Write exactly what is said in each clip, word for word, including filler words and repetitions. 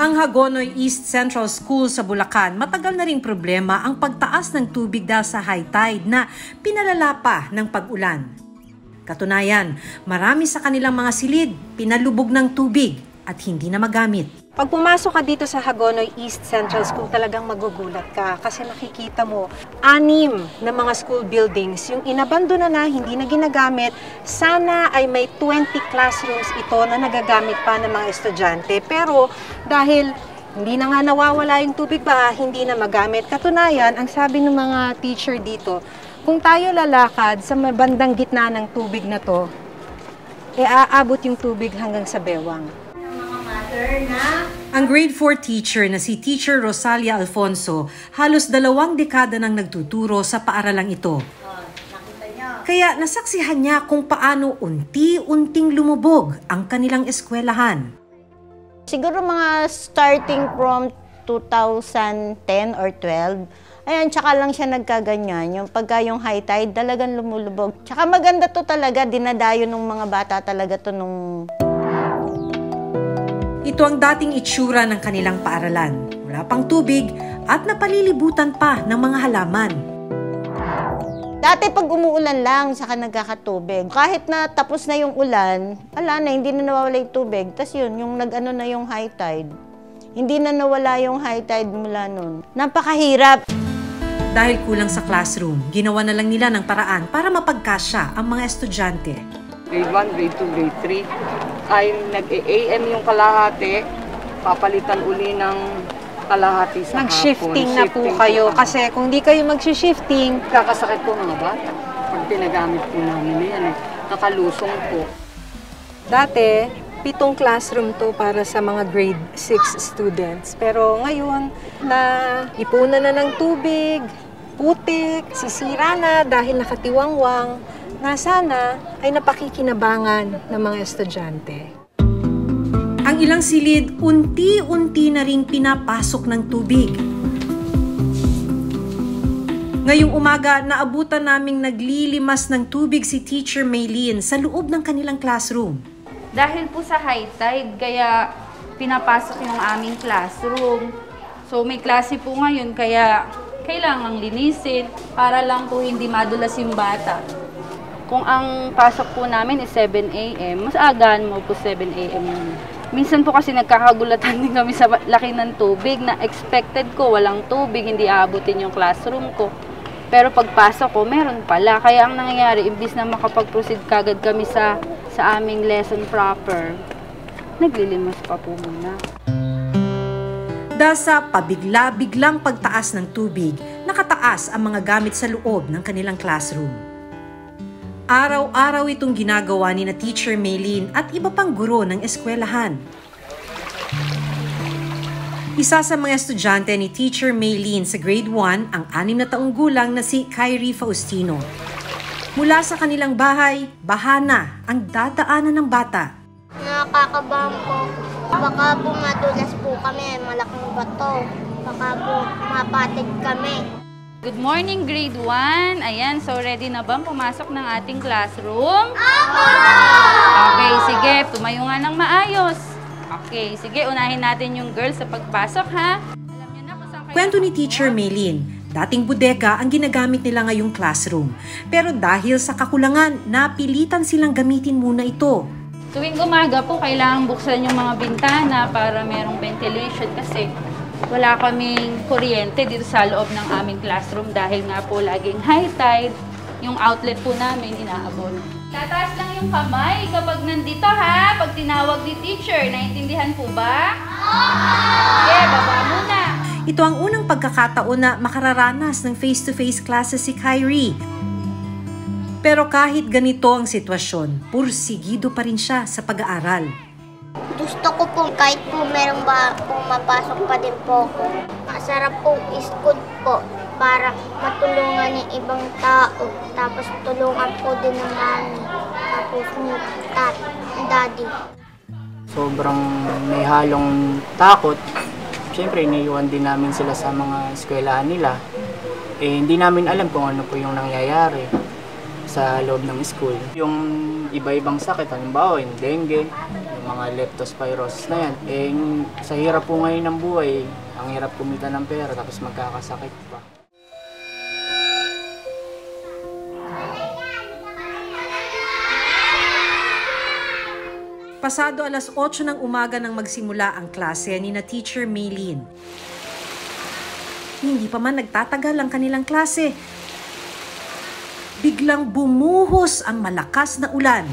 Ang Hagonoy East Central School sa Bulacan, matagal na ring problema ang pagtaas ng tubig dahil sa high tide na pinalala pa ng pag-ulan. Katunayan, marami sa kanilang mga silid pinalubog ng tubig at hindi na magamit. Pag pumasok ka dito sa Hagonoy East Central School, talagang magugulat ka kasi makikita mo anim na mga school buildings yung inabandona na, hindi na ginagamit. Sana ay may twenty classrooms ito na nagagamit pa ng mga estudyante. Pero dahil hindi na nga nawawala yung tubig ba, hindi na magamit. Katunayan, ang sabi ng mga teacher dito, kung tayo lalakad sa bandang gitna ng tubig na to, e aabot yung tubig hanggang sa bewang. Na... Ang grade four teacher na si Teacher Rosalia Alfonso, halos dalawang dekada nang nagtuturo sa paaralang ito. Kaya nasaksihan niya kung paano unti-unting lumubog ang kanilang eskwelahan. Siguro mga starting from two thousand ten or twelve, ayan, tsaka lang siya nagkaganyan. Yung pagka yung high tide, talagang lumulubog. Tsaka maganda to talaga, dinadayo ng mga bata talaga to nung... Ito ang dating itsura ng kanilang paaralan. Wala pang tubig at napalilibutan pa ng mga halaman. Dati pag umuulan lang, saka nagkakatubig. Kahit na tapos na yung ulan, ala na, hindi na nawawala yung tubig. Tapos yun, yung nag-ano na yung high tide. Hindi na nawala yung high tide mula nun. Napakahirap. Dahil kulang sa classroom, ginawa na lang nila ng paraan para mapagkasya ang mga estudyante. Grade one, grade two, grade three, ay nag-A M yung kalahati, papalitan uli ng kalahati sa Nag-shifting hapon. na po kayo po kasi kung di kayo mag-shifting, kakasakit po mga bata. Pag pinagamit po namin yan, eh, nakalusong po. dati, pitong classroom to para sa mga grade six students. Pero ngayon, na ipunan na ng tubig, putik, sisira na dahil nakatiwangwang, na sana ay napakikinabangan ng mga estudyante. Ang ilang silid, unti-unti na ring pinapasok ng tubig. Ngayong umaga, naabutan naming naglilimas ng tubig si Teacher Maylene sa loob ng kanilang classroom. Dahil po sa high tide, kaya pinapasok yung aming classroom. So may klase po ngayon, kaya kailangang linisin para lang po hindi madulas yung bata. Kung ang pasok po namin is seven A M, mas agaan mo po seven A M. Minsan po kasi nagkakagulatan din kami sa laki ng tubig na expected ko, walang tubig, hindi aabutin yung classroom ko. Pero pagpasok ko, meron pala. Kaya ang nangyayari, imbis na makapag-proceed kagad kami sa, sa aming lesson proper, naglilimas pa po muna. Dahil sa pabigla-biglang pagtaas ng tubig, nakataas ang mga gamit sa loob ng kanilang classroom. Araw-araw itong ginagawa ni na Teacher Maylene at iba pang guro ng eskwelahan. Isa sa mga estudyante ni Teacher Maylene sa grade one ang anim na taong gulang na si Kyrie Faustino. Mula sa kanilang bahay, bahana ang dadaanan ng bata. Nakakabahan po. Baka po madulas po kami, malaking bato. Baka po mapatig kami. Good morning, grade one. Ayan, so ready na bang pumasok ng ating classroom? Opo! Okay, sige, tumayo nga ng maayos. Okay, sige, unahin natin yung girls sa pagpasok, ha? Alam niyo na kung saan kayo... Kwento ni Teacher Maylene, dating bodega ang ginagamit nila ngayong classroom. Pero dahil sa kakulangan, napilitan silang gamitin muna ito. Tuwing umaga po, kailangan buksan yung mga bintana para merong ventilation kasi wala kaming kuryente dito sa loob ng aming classroom dahil nga po laging high tide, yung outlet po namin inaabot. Tataas lang yung kamay kapag nandito, ha? Pag tinawag ni teacher, naintindihan po ba? Okay, baba muna. Ito ang unang pagkakataon na makararanas ng face-to-face classes si Kyrie. Pero kahit ganito ang sitwasyon, pursigido pa rin siya sa pag-aaral. Gusto ko po kahit po meron ba pumapasok pa din po ako. Masarap po iskod po para matulungan yung ibang tao. Tapos tulungan po din ng mami. Tapos ni tat, daddy. Sobrang may halong takot. Siyempre, iniiwan din namin sila sa mga eskwelahan nila. Eh, hindi namin alam kung ano po yung nangyayari sa loob ng school. Yung iba-ibang sakit, halimbawa yung dengue, yung mga leptospirosis na yan. Eh, sa hirap po ngayon ng buhay, ang hirap kumita ng pera tapos magkakasakit pa. Pasado alas otso ng umaga nang magsimula ang klase ni na Teacher Maylene. Hindi pa man nagtatagal ang kanilang klase. Biglang bumuhos ang malakas na ulan.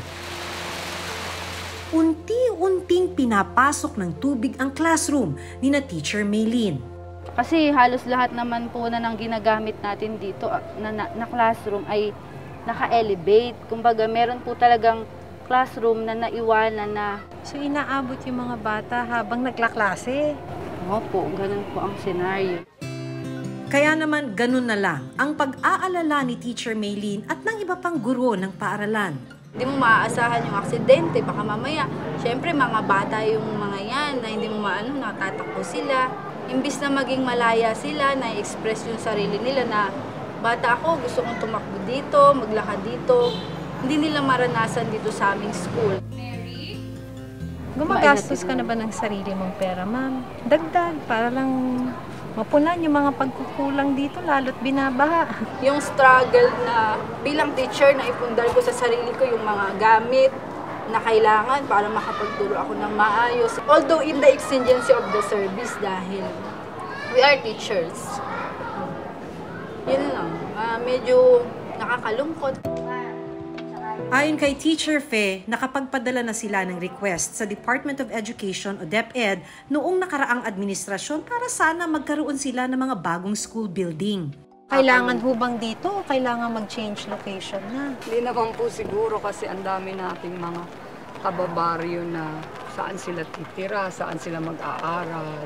Unti-unting pinapasok ng tubig ang classroom ni na Teacher Maylene. Kasi halos lahat naman po na nang ginagamit natin dito na, na, na classroom ay naka-elevate. Kumbaga meron po talagang classroom na naiwanan na. So inaabot yung mga bata habang naglaklase? Opo, ganun po ang senaryo. Kaya naman ganun na lang ang pag-aalala ni Teacher Maylene at ng iba pang guro ng paaralan. Hindi mo maaasahan yung aksidente, baka mamaya, syempre mga bata yung mga yan na hindi mo maano, natatakbo sila. Imbis na maging malaya sila, na-express yung sarili nila na bata ako, gusto kong tumakbo dito, maglakad dito. Hindi nila maranasan dito sa aming school. Gumagastos ka na ba ng sarili mong pera, ma'am? Dagdag, para lang mapunan yung mga pagkukulang dito, lalo't binabaha. Yung struggle na bilang teacher na ipundar ko sa sarili ko yung mga gamit na kailangan para makapagturo ako ng maayos. Although in the exigency of the service dahil we are teachers. Yun lang, uh, medyo nakakalungkot. Ayon kay Teacher Fe, nakapagpadala na sila ng request sa Department of Education o DepEd noong nakaraang administrasyon para sana magkaroon sila ng mga bagong school building. Kailangan hubang dito o kailangan mag-change location na? Hindi naman po siguro kasi ang dami nating mga kababaryo na saan sila titira, saan sila mag-aaral.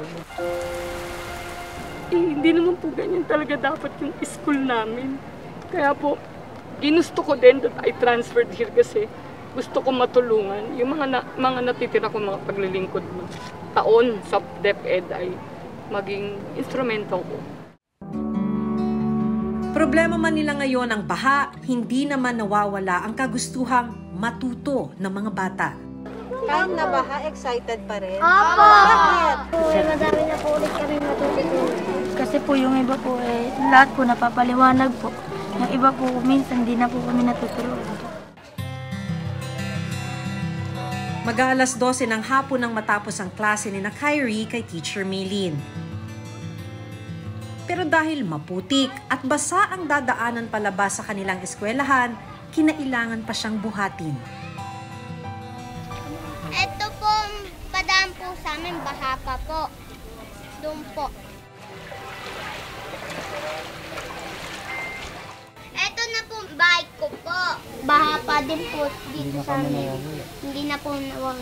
Eh, hindi naman po ganyan talaga dapat yung school namin. Kaya po, ginusto ko din that I transferred here kasi gusto ko matulungan yung mga na, mga natitira ko mga paglilingkod ng taon sa DepEd ay maging instrumento ko. Problema man nila ngayon ang baha, hindi naman nawawala ang kagustuhang matuto ng mga bata. Kahit na baha, excited pa rin? Opo! Bakit? Uy, madami na po ulit kami matutunan. Kasi po yung iba po eh, lahat po napapaliwanag po. Yung iba po, minsan di na po kami natuturuan. Mag-aalas dose ng hapon nang matapos ang klase ni na Kyrie kay Teacher Maylene. Pero dahil maputik at basa ang dadaanan palabas sa kanilang eskwelahan, kinailangan pa siyang buhatin. Ito po, padaan po sa amin, baha pa po. Doon po. Ito na po, bike ko po. Baha pa din po dito sa amin. Hindi na po nawawala.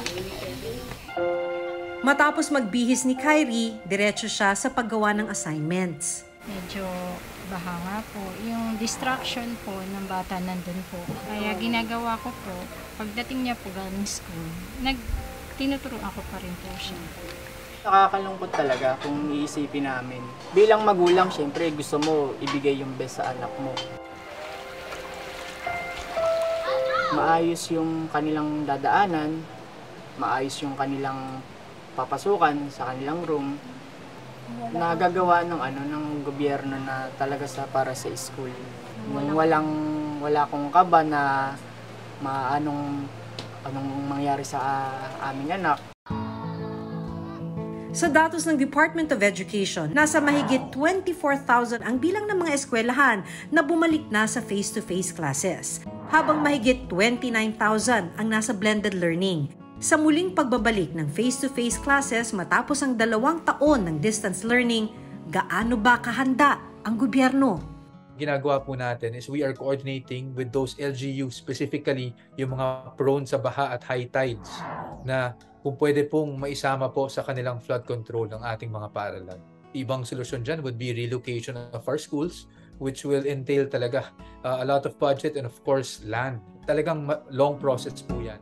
Matapos magbihis ni Kyrie, diretso siya sa paggawa ng assignments. Medyo baha nga po. Yung distraction po ng bata nandun po. Kaya ginagawa ko po, pagdating niya po galing school, nag tinuturuan ako pa rin po siya. Nakakalungkot talaga kung iisipin namin. Bilang magulang, syempre gusto mo ibigay yung best sa anak mo. Maayos yung kanilang dadaanan, maayos yung kanilang papasukan sa kanilang room, nagagawa ng ano ng gobyerno na talaga sa para sa school. Walang walang wala akong kaba na maanong anong mangyari sa uh, aming anak. Sa datos ng Department of Education, nasa mahigit twenty-four thousand ang bilang ng mga eskwelahan na bumalik na sa face-to-face classes, habang mahigit twenty-nine thousand ang nasa blended learning. Sa muling pagbabalik ng face-to-face classes matapos ang dalawang taon ng distance learning, gaano ba kahanda ang gobyerno? Ginagawa po natin is we are coordinating with those L G Us, specifically yung mga prone sa baha at high tides, na kung pwede pong maisama po sa kanilang flood control ng ating mga paaralan. Ibang solusyon dyan would be relocation of our schools, which will entail talaga uh, a lot of budget and of course land. Talagang long process po yan.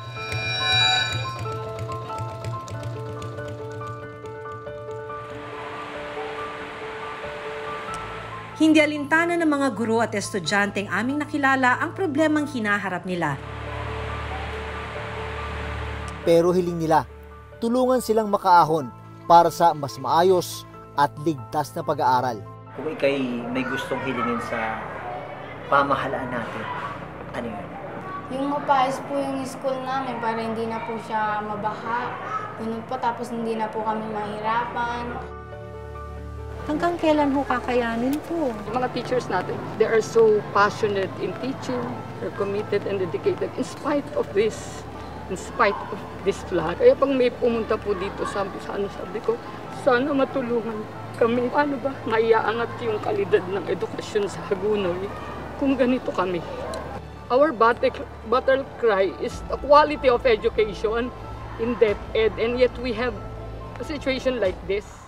Hindi alintana ng mga guro at estudyante ang aming nakilala ang problemang hinaharap nila. Pero hiling nila, tulungan silang makaahon para sa mas maayos at ligtas na pag-aaral. Kung ikay may gustong hilingin sa pamahalaan natin, ano yun? Yung mapaayos po yung school namin para hindi na po siya mabaha. Ganun po, tapos hindi na po kami mahirapan. Hanggang kailan ho kakayanin po? Yung mga teachers natin, they are so passionate in teaching, they're committed and dedicated in spite of this, in spite of this flood. Kaya pag may pumunta po dito, sabi, sana, sabi ko, sana matulungan kami. Paano ba maiaangat yung kalidad ng edukasyon sa Hagonoy kung ganito kami? Our battle, battle cry is the quality of education in DepEd, and yet we have a situation like this.